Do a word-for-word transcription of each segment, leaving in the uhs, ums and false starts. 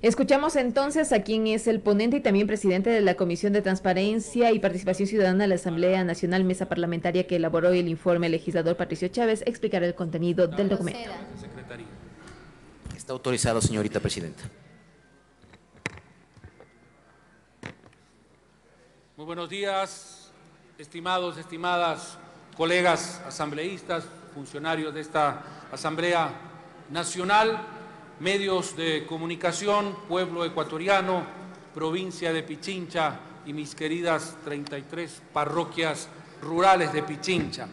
Escuchamos entonces a quien es el ponente y también presidente de la Comisión de Transparencia y Participación Ciudadana de la Asamblea Nacional, mesa parlamentaria que elaboró el informe, el legislador Patricio Chávez, explicar el contenido del documento. Está autorizado, señorita presidenta. Muy buenos días, estimados, estimadas colegas asambleístas, funcionarios de esta Asamblea Nacional, medios de comunicación, pueblo ecuatoriano, provincia de Pichincha y mis queridas treinta y tres parroquias rurales de Pichincha.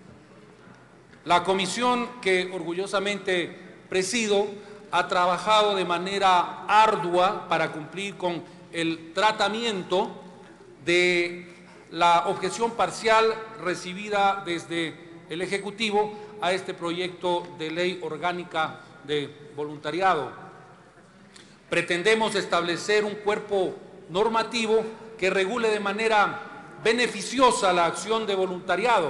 La comisión que orgullosamente presido ha trabajado de manera ardua para cumplir con el tratamiento de la objeción parcial recibida desde el Ejecutivo a este proyecto de ley orgánica de voluntariado. Pretendemos establecer un cuerpo normativo que regule de manera beneficiosa la acción de voluntariado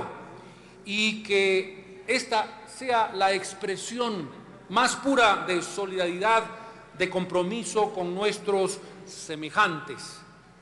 y que esta sea la expresión más pura de solidaridad, de compromiso con nuestros semejantes.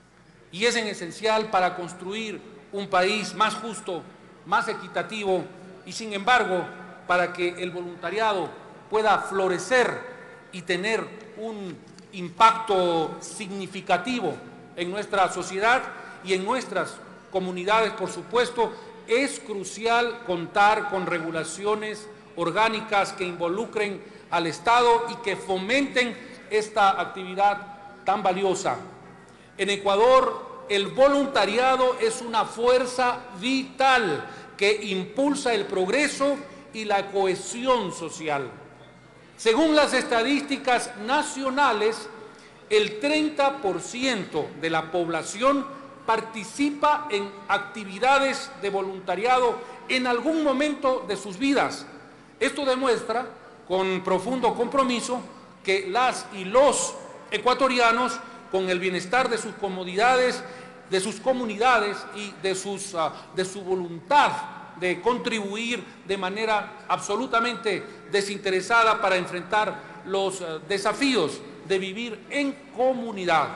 Y es en esencial para construir un país más justo, más equitativo y, sin embargo, para que el voluntariado pueda florecer y tener un impacto significativo en nuestra sociedad y en nuestras comunidades, por supuesto, es crucial contar con regulaciones orgánicas que involucren al Estado y que fomenten esta actividad tan valiosa. En Ecuador, el voluntariado es una fuerza vital que impulsa el progreso y la cohesión social. Según las estadísticas nacionales, el treinta por ciento de la población participa en actividades de voluntariado en algún momento de sus vidas. Esto demuestra, con profundo compromiso, que las y los ecuatorianos, con el bienestar de sus comodidades, de sus comunidades y de, sus, uh, de su voluntad de contribuir de manera absolutamente desinteresada para enfrentar los uh, desafíos de vivir en comunidad.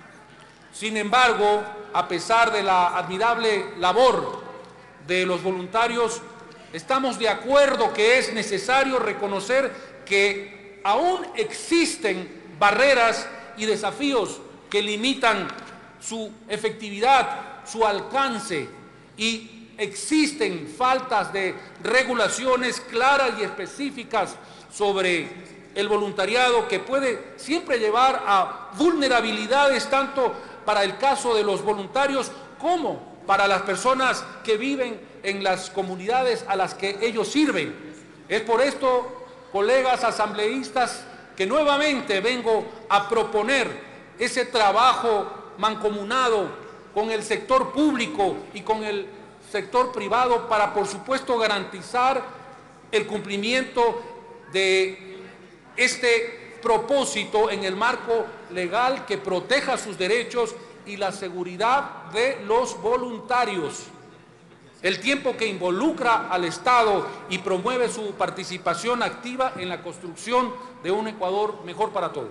Sin embargo, a pesar de la admirable labor de los voluntarios, estamos de acuerdo que es necesario reconocer que aún existen barreras y desafíos que limitan su efectividad, su alcance, y existen faltas de regulaciones claras y específicas sobre el voluntariado que puede siempre llevar a vulnerabilidades tanto para el caso de los voluntarios como para las personas que viven en las comunidades a las que ellos sirven. Es por esto, colegas asambleístas, que nuevamente vengo a proponer ese trabajo mancomunado con el sector público y con el sector privado para, por supuesto, garantizar el cumplimiento de este propósito en el marco legal que proteja sus derechos y la seguridad de los voluntarios. El tiempo que involucra al Estado y promueve su participación activa en la construcción de un Ecuador mejor para todos.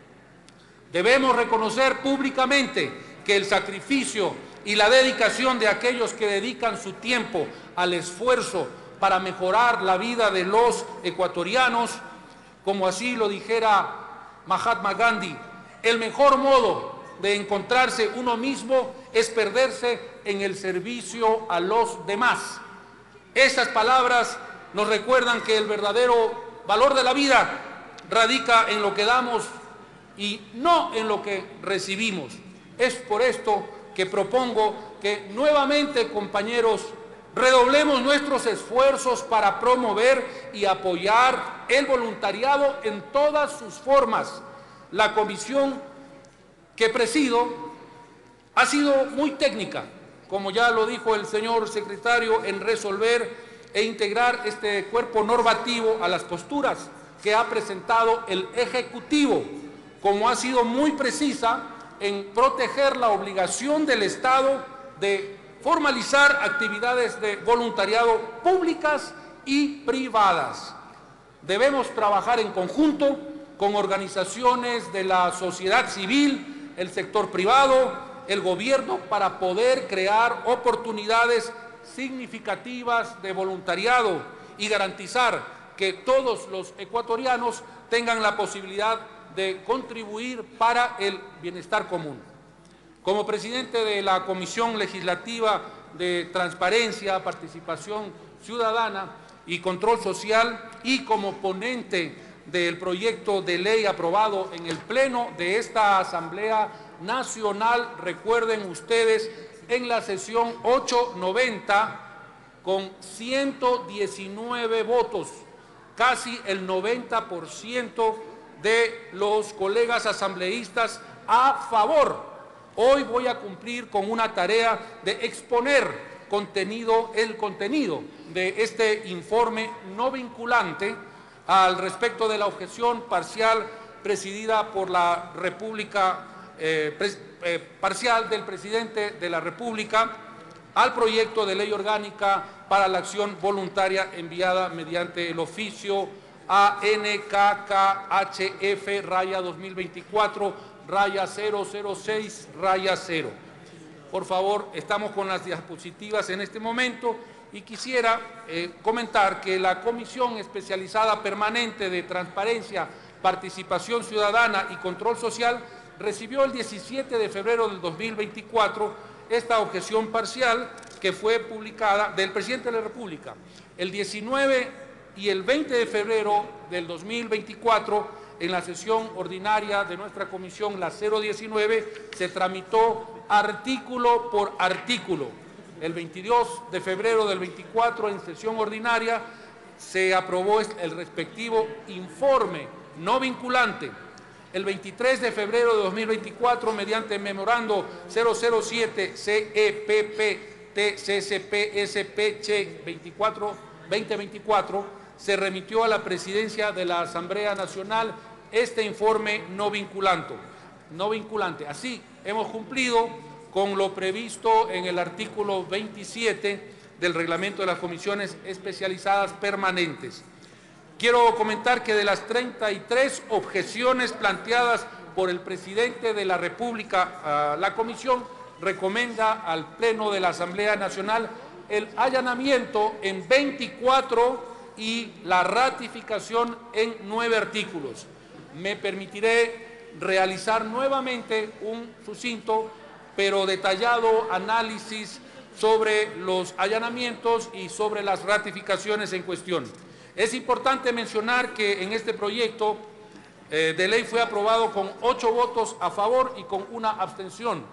Debemos reconocer públicamente que el sacrificio y la dedicación de aquellos que dedican su tiempo al esfuerzo para mejorar la vida de los ecuatorianos, como así lo dijera Mahatma Gandhi, el mejor modo de encontrarse uno mismo es perderse en el servicio a los demás. Estas palabras nos recuerdan que el verdadero valor de la vida radica en lo que damos y no en lo que recibimos. Es por esto que propongo que nuevamente, compañeros, redoblemos nuestros esfuerzos para promover y apoyar el voluntariado en todas sus formas. La comisión que presido ha sido muy técnica, como ya lo dijo el señor secretario, en resolver e integrar este cuerpo normativo a las posturas que ha presentado el Ejecutivo, como ha sido muy precisa en proteger la obligación del Estado de formalizar actividades de voluntariado públicas y privadas. Debemos trabajar en conjunto con organizaciones de la sociedad civil, el sector privado, el gobierno, para poder crear oportunidades significativas de voluntariado y garantizar que todos los ecuatorianos tengan la posibilidad de contribuir para el bienestar común. Como presidente de la Comisión Legislativa de Transparencia, Participación Ciudadana y Control Social, y como ponente del proyecto de ley aprobado en el Pleno de esta Asamblea Nacional, recuerden ustedes, en la sesión ochocientos noventa, con ciento diecinueve votos, casi el noventa por ciento de los colegas asambleístas a favor. Hoy voy a cumplir con una tarea de exponer contenido, el contenido de este informe no vinculante al respecto de la objeción parcial presidida por la República, eh, pres, eh, parcial del presidente de la República al proyecto de ley orgánica para la acción voluntaria enviada mediante el oficio A N K K H F dos mil veinticuatro cero cero seis cero. Por favor, estamos con las diapositivas en este momento y quisiera eh, comentar que la Comisión Especializada Permanente de Transparencia, Participación Ciudadana y Control Social recibió el diecisiete de febrero del dos mil veinticuatro esta objeción parcial que fue publicada del presidente de la República. El diecinueve y el veinte de febrero del dos mil veinticuatro, en la sesión ordinaria de nuestra comisión, la cero diecinueve, se tramitó artículo por artículo. El veintidós de febrero del veinticuatro, en sesión ordinaria, se aprobó el respectivo informe no vinculante. El veintitrés de febrero de dos mil veinticuatro, mediante memorando cero cero siete C E P P T C S P S P Ch veinticuatro dos mil veinticuatro, se remitió a la Presidencia de la Asamblea Nacional este informe no vinculante. No vinculante. Así, hemos cumplido con lo previsto en el artículo veintisiete del reglamento de las comisiones especializadas permanentes. Quiero comentar que de las treinta y tres objeciones planteadas por el presidente de la República, la comisión recomienda al Pleno de la Asamblea Nacional el allanamiento en veinticuatro y la ratificación en nueve artículos. Me permitiré realizar nuevamente un sucinto pero detallado análisis sobre los allanamientos y sobre las ratificaciones en cuestión. Es importante mencionar que en este proyecto eh, de ley fue aprobado con ocho votos a favor y con una abstención.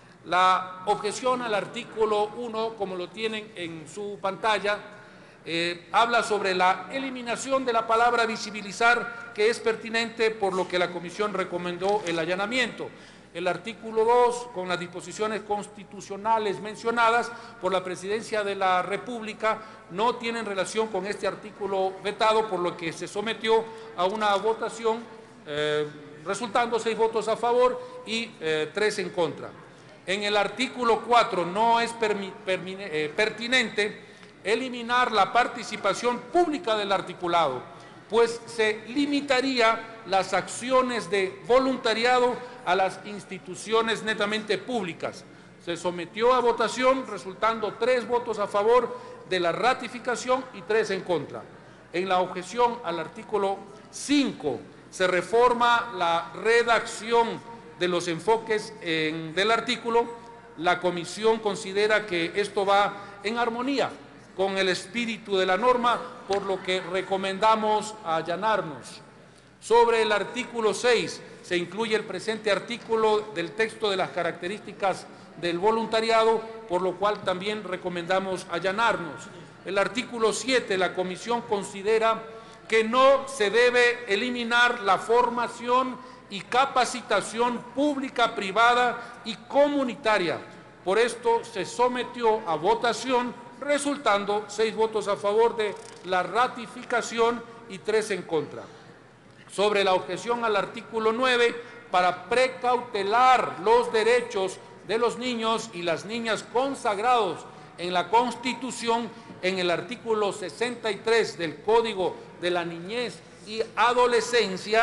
La objeción al artículo uno, como lo tienen en su pantalla, eh, habla sobre la eliminación de la palabra visibilizar, que es pertinente, por lo que la comisión recomendó el allanamiento. El artículo dos, con las disposiciones constitucionales mencionadas por la Presidencia de la República, no tienen relación con este artículo vetado, por lo que se sometió a una votación, eh, resultando seis votos a favor y eh, tres en contra. En el artículo cuatro no es eh, pertinente eliminar la participación pública del articulado, pues se limitaría las acciones de voluntariado a las instituciones netamente públicas. Se sometió a votación, resultando tres votos a favor de la ratificación y tres en contra. En la objeción al artículo cinco se reforma la redacción de los enfoques en, del artículo. La comisión considera que esto va en armonía con el espíritu de la norma, por lo que recomendamos allanarnos. Sobre el artículo seis, se incluye el presente artículo del texto de las características del voluntariado, por lo cual también recomendamos allanarnos. El artículo siete, la comisión considera que no se debe eliminar la formación y capacitación pública, privada y comunitaria. Por esto se sometió a votación, resultando seis votos a favor de la ratificación y tres en contra. Sobre la objeción al artículo nueve, para precautelar los derechos de los niños y las niñas consagrados en la Constitución, en el artículo sesenta y tres del Código de la Niñez y Adolescencia,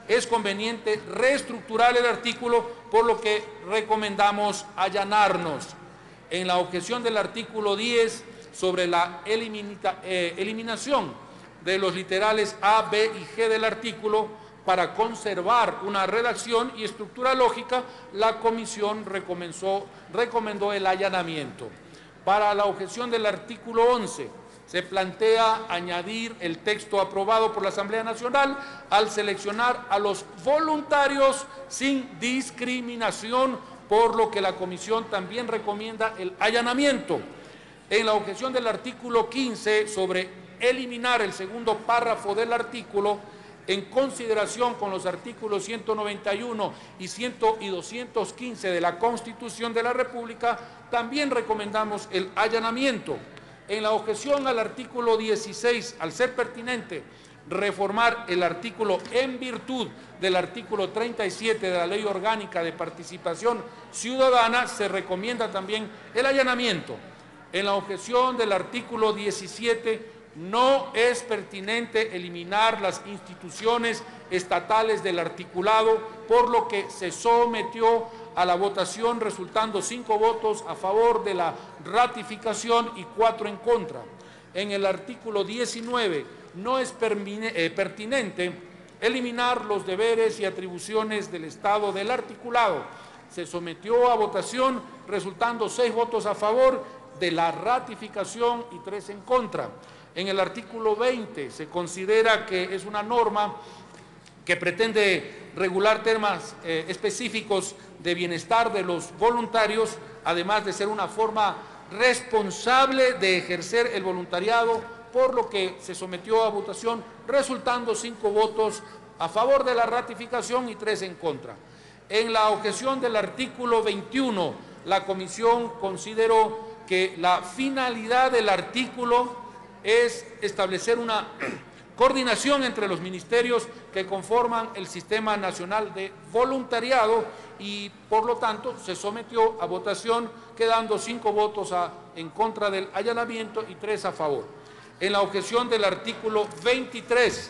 es conveniente reestructurar el artículo, por lo que recomendamos allanarnos. En la objeción del artículo diez sobre la elimina, eh, eliminación de los literales A, B y G del artículo para conservar una redacción y estructura lógica, la comisión recomendó, recomendó el allanamiento. Para la objeción del artículo once, se plantea añadir el texto aprobado por la Asamblea Nacional al seleccionar a los voluntarios sin discriminación, por lo que la comisión también recomienda el allanamiento. En la objeción del artículo quince sobre eliminar el segundo párrafo del artículo, en consideración con los artículos ciento noventa y uno y doscientos quince de la Constitución de la República, también recomendamos el allanamiento. En la objeción al artículo dieciséis, al ser pertinente reformar el artículo en virtud del artículo treinta y siete de la Ley Orgánica de Participación Ciudadana, se recomienda también el allanamiento. En la objeción del artículo diecisiete, no es pertinente eliminar las instituciones estatales del articulado, por lo que se sometió a la votación, resultando cinco votos a favor de la ratificación y cuatro en contra. En el artículo diecinueve, no es eh, pertinente eliminar los deberes y atribuciones del Estado del articulado. Se sometió a votación, resultando seis votos a favor de la ratificación y tres en contra. En el artículo veinte se considera que es una norma que pretende regular temas eh, específicos de bienestar de los voluntarios, además de ser una forma responsable de ejercer el voluntariado, por lo que se sometió a votación, resultando cinco votos a favor de la ratificación y tres en contra. En la objeción del artículo veintiuno, la comisión consideró que la finalidad del artículo es establecer una coordinación entre los ministerios que conforman el Sistema Nacional de Voluntariado y, por lo tanto, se sometió a votación, quedando cinco votos a, en contra del allanamiento y tres a favor. En la objeción del artículo veintitrés,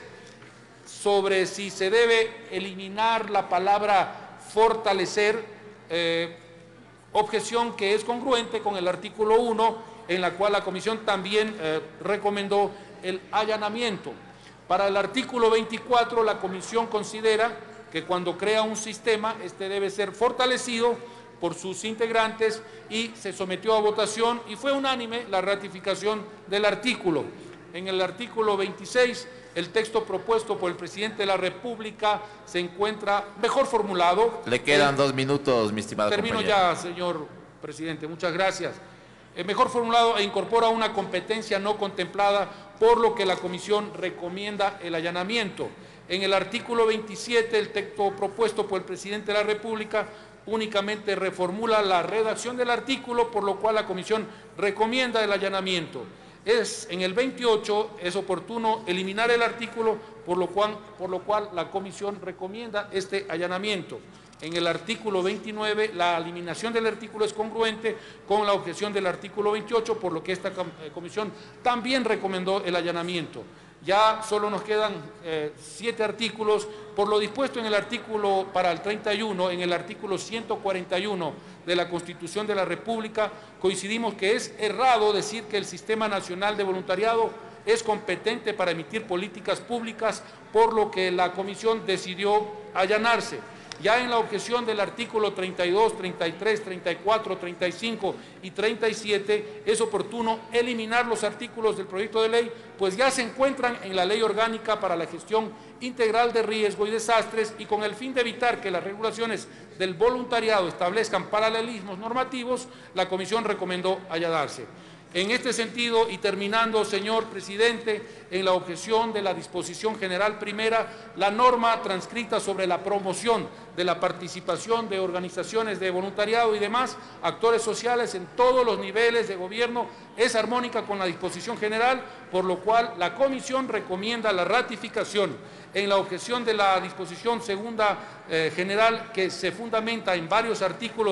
sobre si se debe eliminar la palabra fortalecer, eh, objeción que es congruente con el artículo uno, en la cual la comisión también eh, recomendó el allanamiento. Para el artículo veinticuatro, la comisión considera que cuando crea un sistema, este debe ser fortalecido por sus integrantes y se sometió a votación y fue unánime la ratificación del artículo. En el artículo veintiséis, el texto propuesto por el presidente de la República se encuentra mejor formulado. Le quedan eh, dos minutos, mi estimado Termino compañero. ya, señor presidente. Muchas gracias. Eh, mejor formulado e incorpora una competencia no contemplada, por lo que la comisión recomienda el allanamiento. En el artículo veintisiete, el texto propuesto por el presidente de la República únicamente reformula la redacción del artículo, por lo cual la comisión recomienda el allanamiento. Es, en el veintiocho es oportuno eliminar el artículo, por lo cual, por lo cual la comisión recomienda este allanamiento. En el artículo veintinueve, la eliminación del artículo es congruente con la objeción del artículo veintiocho, por lo que esta comisión también recomendó el allanamiento. Ya solo nos quedan eh, siete artículos. Por lo dispuesto en el artículo para el treinta y uno, en el artículo ciento cuarenta y uno de la Constitución de la República, coincidimos que es errado decir que el Sistema Nacional de Voluntariado es competente para emitir políticas públicas, por lo que la comisión decidió allanarse. Ya en la objeción del artículo treinta y dos, treinta y tres, treinta y cuatro, treinta y cinco y treinta y siete, es oportuno eliminar los artículos del proyecto de ley, pues ya se encuentran en la Ley Orgánica para la Gestión Integral de Riesgo y Desastres, y con el fin de evitar que las regulaciones del voluntariado establezcan paralelismos normativos, la comisión recomendó allanarse. En este sentido, y terminando, señor presidente, en la objeción de la disposición general primera, la norma transcrita sobre la promoción de la participación de organizaciones de voluntariado y demás actores sociales en todos los niveles de gobierno es armónica con la disposición general, por lo cual la comisión recomienda la ratificación. En la objeción de la disposición segunda eh, general, que se fundamenta en varios artículos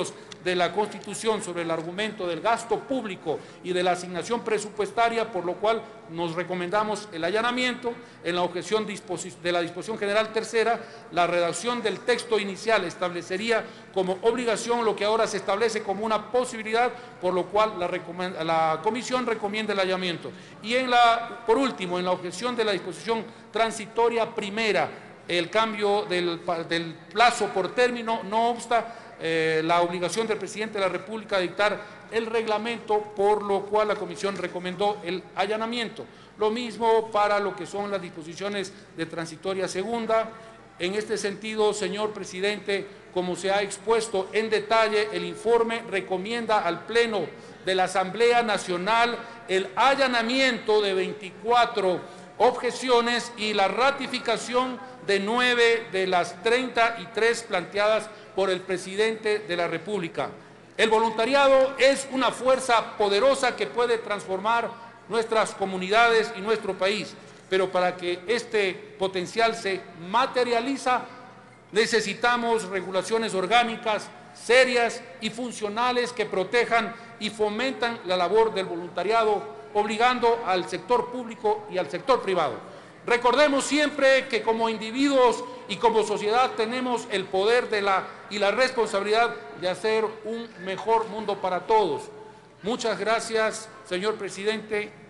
de la Constitución sobre el argumento del gasto público y de la asignación presupuestaria, por lo cual nos recomendamos el allanamiento. En la objeción de la disposición general tercera, la redacción del texto inicial establecería como obligación lo que ahora se establece como una posibilidad, por lo cual la, la comisión recomienda el allanamiento. Y en la, por último, en la objeción de la disposición transitoria primera, el cambio del, del plazo por término, no obsta eh, la obligación del presidente de la República de dictar el reglamento, por lo cual la comisión recomendó el allanamiento. Lo mismo para lo que son las disposiciones de transitoria segunda. En este sentido, señor presidente, como se ha expuesto en detalle, el informe recomienda al Pleno de la Asamblea Nacional el allanamiento de veinticuatro objeciones y la ratificación de nueve de las treinta y tres planteadas por el presidente de la República. El voluntariado es una fuerza poderosa que puede transformar nuestras comunidades y nuestro país, pero para que este potencial se materializa necesitamos regulaciones orgánicas, serias y funcionales que protejan y fomentan la labor del voluntariado, obligando al sector público y al sector privado. Recordemos siempre que como individuos y como sociedad tenemos el poder de la, y la responsabilidad de hacer un mejor mundo para todos. Muchas gracias, señor presidente.